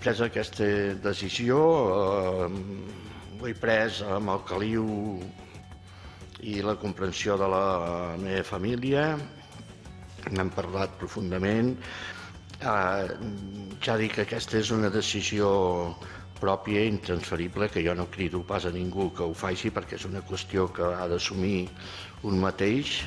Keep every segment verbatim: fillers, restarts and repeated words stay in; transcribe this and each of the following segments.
pres aquesta decisió, ho he pres amb el caliu i la comprensió de la meva família, n'hem parlat profundament. Ja dic que aquesta és una decisió pròpia i intransferible, que jo no crido pas a ningú que ho faci, perquè és una qüestió que ha d'assumir un mateix.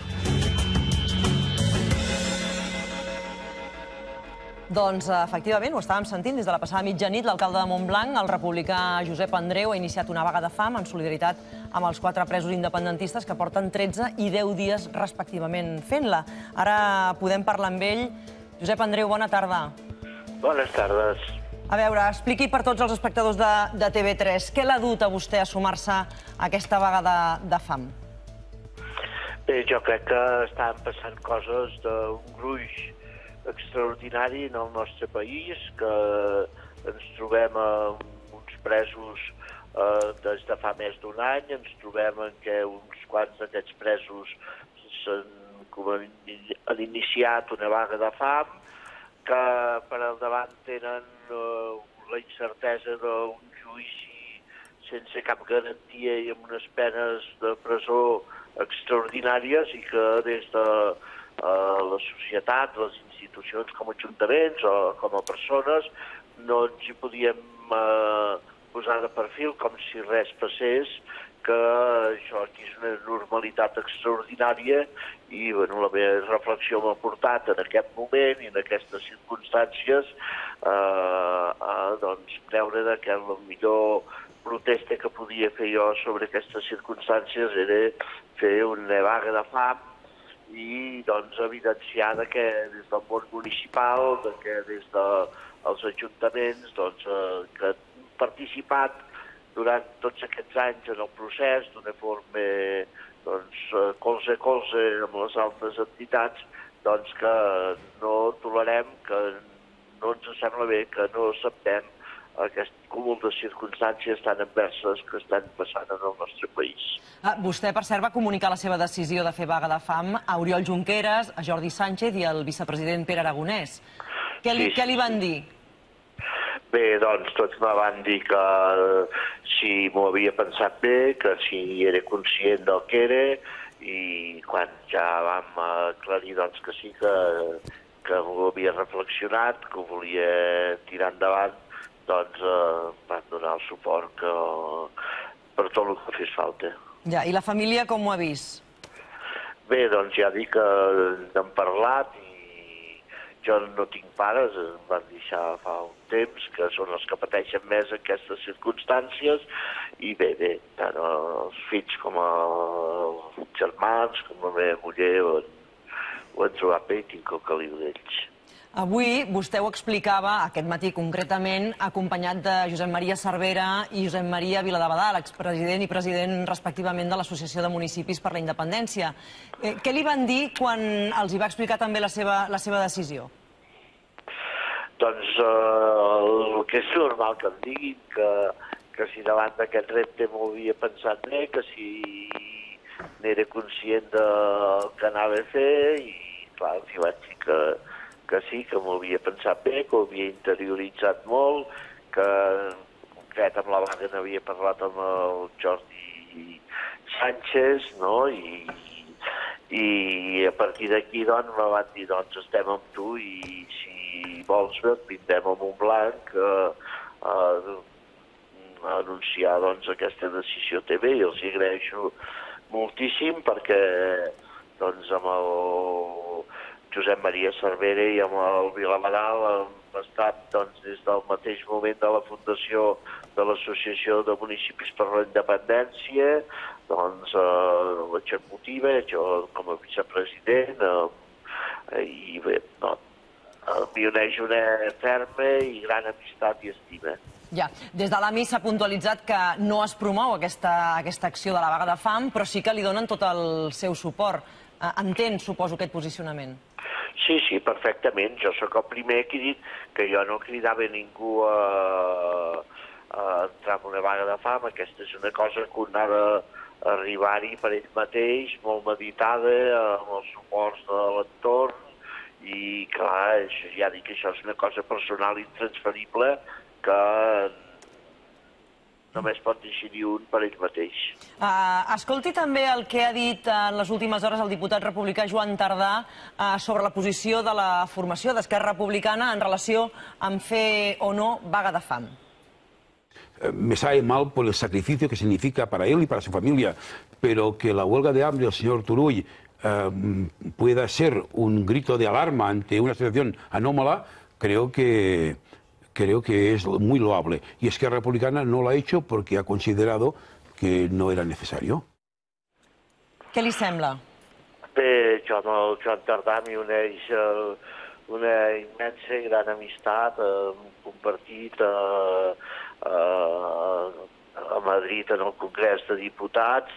Doncs, efectivament, ho estàvem sentint des de la passada mitjanit. L'alcalde de Montblanc, el republicà Josep Andreu, ha iniciat una vaga de fam en solidaritat amb els quatre presos independentistes que porten tretze i deu dies respectivament fent-la. Ara podem parlar amb ell. Josep Andreu, bona tarda. Bones tardes. A veure, expliqui per tots els espectadors de T V tres què l'ha dut a vostè a sumar-se a aquesta vaga de fam. Bé, jo crec que estan passant coses d'un gruix extraordinari en el nostre país, que ens trobem amb uns presos des de fa més d'un any, ens trobem en què uns quants d'aquests presos han iniciat una vaga de fam, que per al davant tenen la incertesa d'un judici sense cap garantia i amb unes penes de presó extraordinàries, i que des de la societat, les institucions com a ajuntaments o com a persones, no ens hi podíem posar de perfil com si res passés, que això aquí és una normalitat extraordinària. I la meva reflexió m'ha portat en aquest moment i en aquestes circumstàncies a creure que la millor protesta que podia fer jo sobre aquestes circumstàncies era fer una vaga de fam i evidenciar que des del món municipal, que des dels ajuntaments que han participat durant tots aquests anys en el procés d'una forma colze a colze amb les altres entitats, que no tolerem, que no ens sembla bé, que no acceptem aquest cúmul de circumstàncies tan adverses que estan passant en el nostre país. Vostè, per cert, va comunicar la seva decisió de fer vaga de fam a Oriol Junqueras, a Jordi Sánchez i al vicepresident Pere Aragonès. Què li van dir? Bé, doncs tots me van dir que si m'ho havia pensat bé, que si era conscient del que era, i quan ja vam aclarir que sí, que ho havia reflexionat, que ho volia tirar endavant, doncs van donar el suport per tot el que fes falta. Ja, i la família com ho ha vist? Bé, doncs ja dic que n'hem parlat i jo no tinc pares, em van deixar fa un temps, que són els que pateixen més aquestes circumstàncies, i bé, bé, tant els fills com els germans, com la meva muller, ho han trobat bé i tinc el caliu d'ells. Avui vostè ho explicava, aquest matí concretament, acompanyat de Josep Maria Cervera i Josep Maria Viladebadal, expresident i president respectivament de l'Associació de Municipis per la Independència. Què li van dir quan els hi va explicar també la seva decisió? Doncs el que és normal que em diguin, que si davant d'aquest repte m'ho havia pensat bé, que si n'era conscient del que anava a fer, i clar, els hi vaig dir que que sí, que m'ho havia pensat bé, que ho havia interioritzat molt, que en concret amb la vaga n'havia parlat amb el Jordi Sánchez, no? I a partir d'aquí me van dir, doncs estem amb tu i si vols vindrem a Montblanc a anunciar aquesta decisió a T V, i els hi agraeixo moltíssim perquè amb el Josep Maria Cervera i amb el Viladebadal hem estat des del mateix moment de la fundació de l'Associació de Municipis per la Independència, l'executiva, jo com a vicepresident, i bé, m'hi uneix una ferma i gran amistat i estima. Ja, des de l'A M I s'ha puntualitzat que no es promou aquesta acció de la vaga de fam, però sí que li donen tot el seu suport. Entén, suposo, aquest posicionament? Sí, sí, perfectament. Jo sóc el primer que he dit que jo no cridava a ningú a entrar en una vaga de fam. Aquesta és una cosa que un ha d'arribar-hi per ell mateix, molt meditada, amb els suports de l'entorn, i clar, ja dic que això és una cosa personal intransferible, que només pot decidir un per ell mateix. Uh, escolti també el que ha dit en les últimes hores el diputat republicà Joan Tardà uh, sobre la posició de la formació d'Esquerra Republicana en relació amb fer o no vaga de fam. Me sabe mal por el sacrificio que significa para él y para su familia, pero que la huelga de hambre del señor Turull eh, pueda ser un grito de alarma ante una situación anómala, creo que, creo que es muy loable. Y Esquerra Republicana no lo ha hecho porque ha considerado que no era necesario. Què li sembla? Bé, jo amb el Joan Tardà m'hi uneix eh, una immensa i gran amistat, eh, compartit eh, eh, a Madrid en el Congrés de Diputats,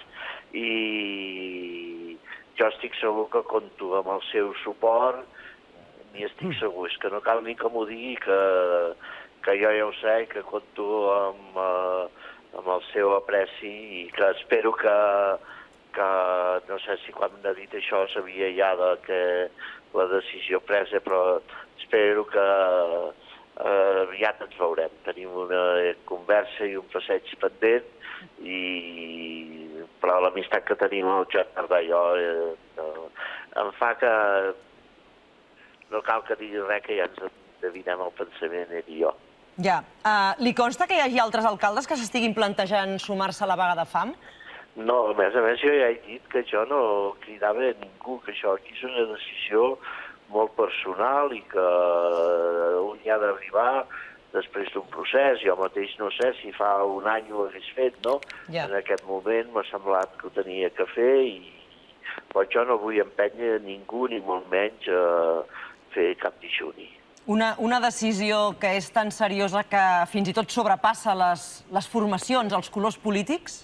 i jo estic segur que compto amb el seu suport, ni estic segur, és que no cal ni que m'ho digui, que, que jo ja ho sé, que compto amb, eh, amb el seu apreci i que espero que, que no sé si quan m'ha dit això sabia ja de que la decisió presa, però espero que eh, aviat ens veurem. Tenim una conversa i un passeig pendent, i però l'amistat que tenim el Joan Tardà i jo eh, em fa que no cal que digui res, que ja ens endevinem el pensament ell i jo. Ja. Uh, li consta que hi hagi altres alcaldes que s'estiguin plantejant sumar-se a la vaga de fam? No, a més a més jo ja he dit que jo no cridava a ningú, que això aquí és una decisió molt personal i que un hi ha d'arribar després d'un procés. Jo mateix no sé si fa un any ho hagués fet, no? Ja. En aquest moment m'ha semblat que ho tenia que fer, i però jo no vull empènyer ningú, ni molt menys a fer cap dijuni. Una, una decisió que és tan seriosa que fins i tot sobrepassa les, les formacions, els colors polítics?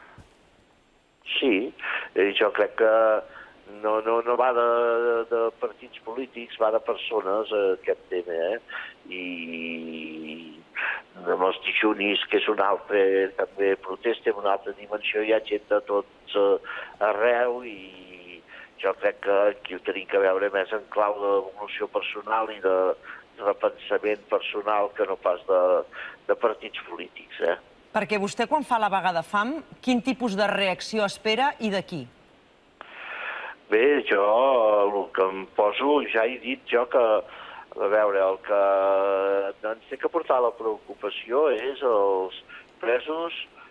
Sí, eh, jo crec que no, no, no va de, de partits polítics, va de persones, eh, aquest tema, eh? I amb els dijunis, que és un altre també protesta, en una altra dimensió, hi ha gent de tots eh, arreu, i jo crec que aquí ho tenim que veure més en clau d'evolució personal i de repensament personal que no pas de, de partits polítics, eh? Perquè vostè, quan fa la vaga de fam, quin tipus de reacció espera i de qui? Bé, jo el que em poso, ja he dit jo que, a veure, el que ens té que portar la preocupació és els presos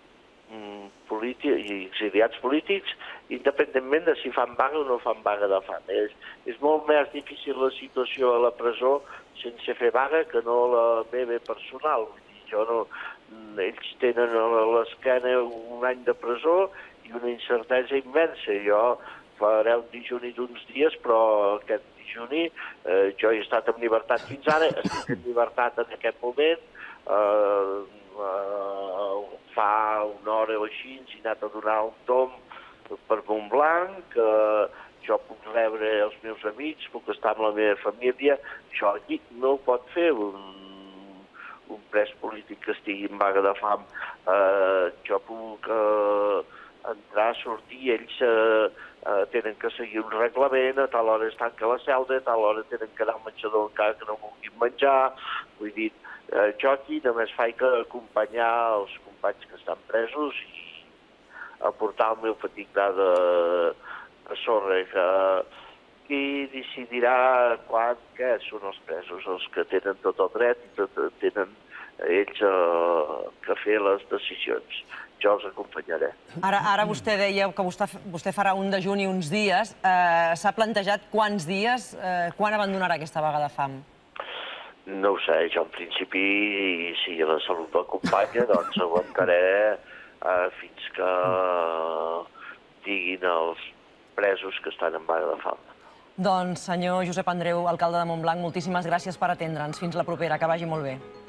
polítics i exiliats polítics, independentment de si fan vaga o no fan vaga de fam. És, és molt més difícil la situació a la presó sense fer vaga que no la meva personal. Vull dir, jo no, ells tenen a l'esquena un any de presó i una incertesa immensa. Jo faré un dijuni d'uns dies, però aquest dijuni eh, jo he estat en llibertat fins ara, estic en llibertat en aquest moment, eh, eh, fa una hora o així he anat a donar un tom per Montblanc, que jo puc rebre els meus amics, puc estar amb la meva família. Això aquí no ho pot fer un, un pres polític que estigui en vaga de fam. Eh, jo puc eh, entrar, sortir, ells eh, eh, tenen que seguir un reglament, a tal hora es tanca la celda, a tal hora tenen que anar al menjador encara que no vulguin menjar. Vull dir, eh, jo aquí només faig que acompanyar els companys que estan presos i aportar el meu petit gra de, de sorra, que qui decidirà quan, què són els presos, els que tenen tot el dret i tot, tenen ells eh, que fer les decisions. Jo els acompanyaré. Ara, ara vostè deia que vostè, vostè farà un dejuni uns dies. Eh, S'ha plantejat quants dies, eh, quan abandonarà aquesta vaga de fam? No ho sé, jo en principi, si la salut m'acompanya, doncs aguantaré eh, fins que diguin els presos que estan en vaga de fam. Doncs, senyor Josep Andreu, alcalde de Montblanc, moltíssimes gràcies per atendre'ns. Fins la propera, que vagi molt bé.